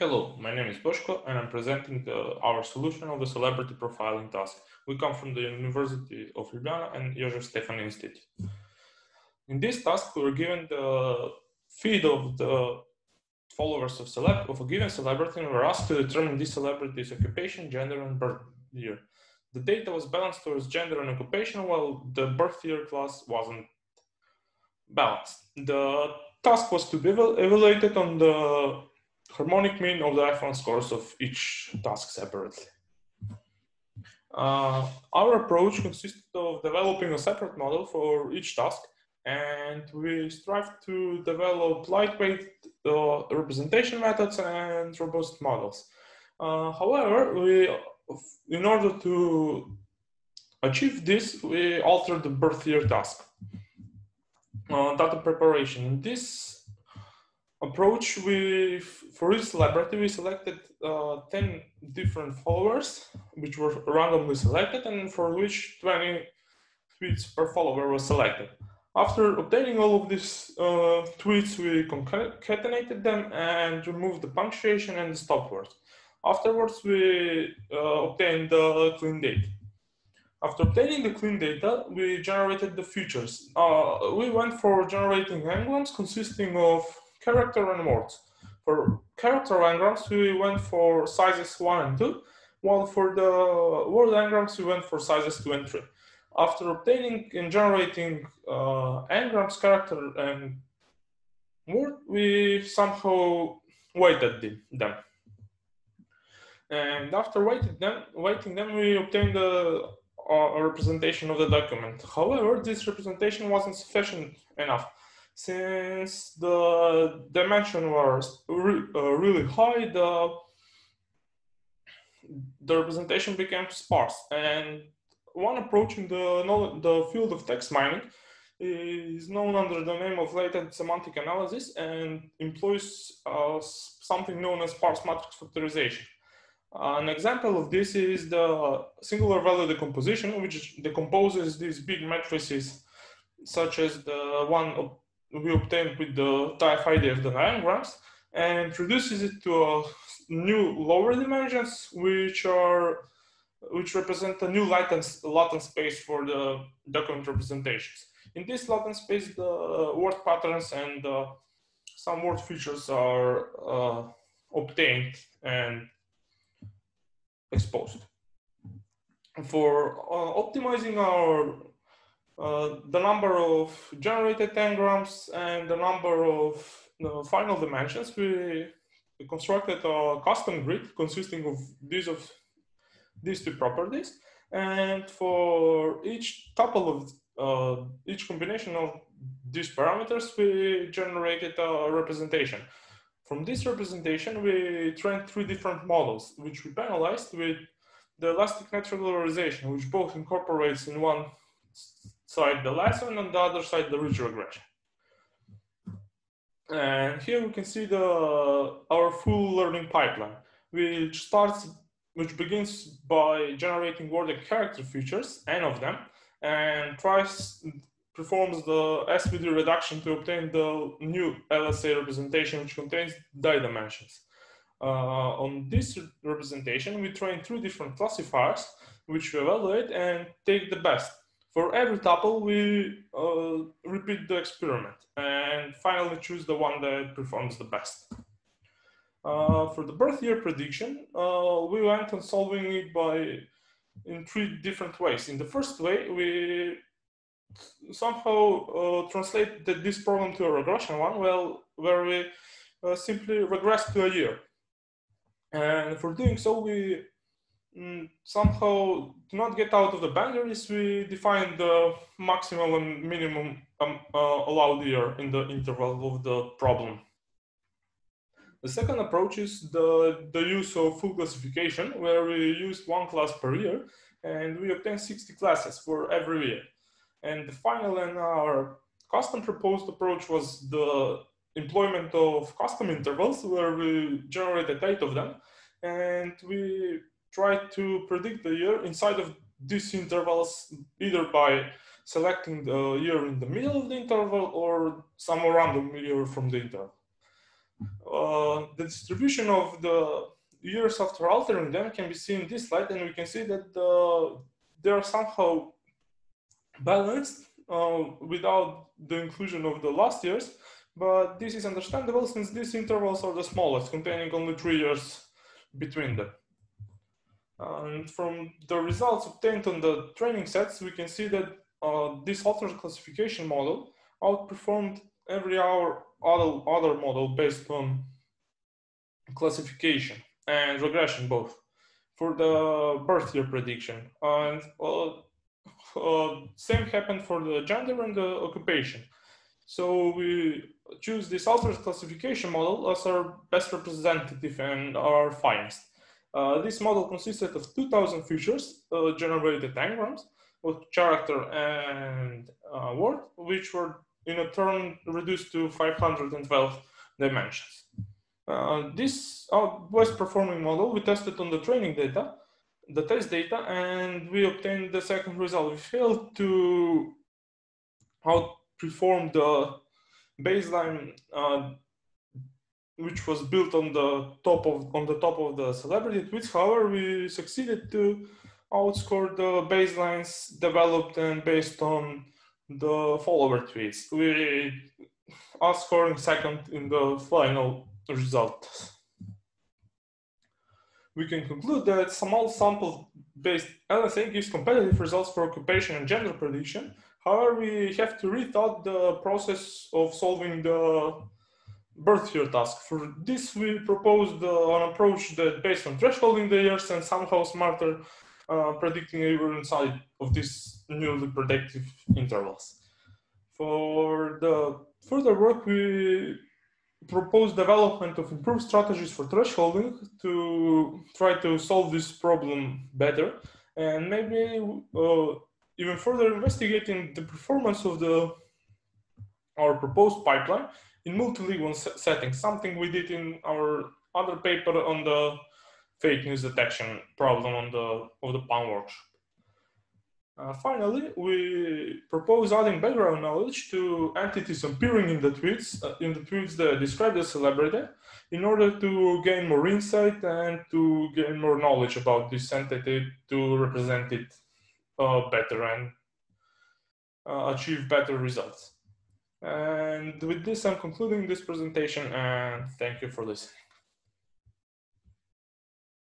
Hello, my name is Boshko and I'm presenting our solution of the celebrity profiling task. We come from the University of Ljubljana and Jožef Stefan Institute. In this task, we were given the feed of the followers of a given celebrity and we were asked to determine this celebrity's occupation, gender, and birth year. The data was balanced towards gender and occupation, while the birth year class wasn't balanced. The task was to be evaluated on the harmonic mean of the iPhone scores of each task separately. Our approach consisted of developing a separate model for each task, and we strive to develop lightweight representation methods and robust models. However, in order to achieve this, we altered the birth year task. Data preparation. In this approach, for each celebrity, we selected 10 different followers, which were randomly selected, and for which 20 tweets per follower was selected. After obtaining all of these tweets, we concatenated them and removed the punctuation and the stop words. Afterwards, we obtained the clean data. After obtaining the clean data, we generated the features. We went for generating n-grams consisting of character and words. For character n-grams, we went for sizes 1 and 2, while for the word n-grams, we went for sizes 2 and 3. After obtaining and generating n-grams, character, and word, we somehow weighted them. And after weighting them, we obtained a representation of the document. However, this representation wasn't sufficient enough. Since the dimension was really high, the representation became sparse. And one approach in the field of text mining is known under the name of latent semantic analysis and employs something known as sparse matrix factorization. An example of this is the singular value decomposition, which decomposes these big matrices, such as the one we obtained with the type ID of the n-grams, and reduces it to a new lower dimensions, which represent a new latent space for the document representations. In this latent space, the word patterns and some word features are obtained and exposed. For optimizing the number of generated n-grams and the number of final dimensions, we constructed a custom grid consisting of these two properties. And for each tuple of each combination of these parameters, we generated a representation. From this representation, we trained 3 different models, which we penalized with the elastic net regularization, which both incorporates in one side the lasso and on the other side the ridge regression. And here we can see our full learning pipeline, which begins by generating word and character features, n of them, and performs the SVD reduction to obtain the new LSA representation, which contains die dimensions. On this representation, we train 3 different classifiers, which we evaluate and take the best. For every tuple, we repeat the experiment and finally choose the one that performs the best. For the birth year prediction, we went on solving it in 3 different ways. In the first way, we somehow translated this problem to a regression one, where we simply regress to a year. And for doing so, we somehow to not get out of the boundaries, we define the maximum and minimum allowed year in the interval of the problem. The second approach is the use of full classification, where we used 1 class per year, and we obtain 60 classes for every year. And the final and our custom proposed approach was the employment of custom intervals, where we generated 8 of them, and we tried to predict the year inside of these intervals, either by selecting the year in the middle of the interval or some random year from the interval. the distribution of the years after altering them can be seen in this slide, and we can see that they are somehow balanced without the inclusion of the last years, but this is understandable since these intervals are the smallest, containing only 3 years between them. And from the results obtained on the training sets, we can see that this alternate classification model outperformed every other model based on classification and regression both for the birth year prediction. And same happened for the gender and the occupation. So we choose this alternate classification model as our best representative and our finest. This model consisted of 2,000 features, generated engrams with character and word, which were in a turn reduced to 512 dimensions. This best performing model we tested on the training data, the test data, and we obtained the second result. We failed to outperform the baseline, which was built on the top of the celebrity tweets. However, we succeeded to outscore the baselines developed and based on the follower tweets. We are scoring second in the final result. We can conclude that small sample-based LSA gives competitive results for occupation and gender prediction. However, we have to rethought the process of solving the birth year task. For this, we proposed an approach that based on thresholding the years and somehow smarter predicting even inside of these newly predictive intervals. For the further work, we propose development of improved strategies for thresholding to try to solve this problem better, and maybe even further investigating the performance of our proposed pipeline in multi-league settings, something we did in our other paper on the fake news detection problem of the PAN workshop. Finally, we propose adding background knowledge to entities appearing in the tweets that describe the celebrity, in order to gain more insight and to gain more knowledge about this entity to represent it better and achieve better results. And with this, I'm concluding this presentation, and thank you for listening.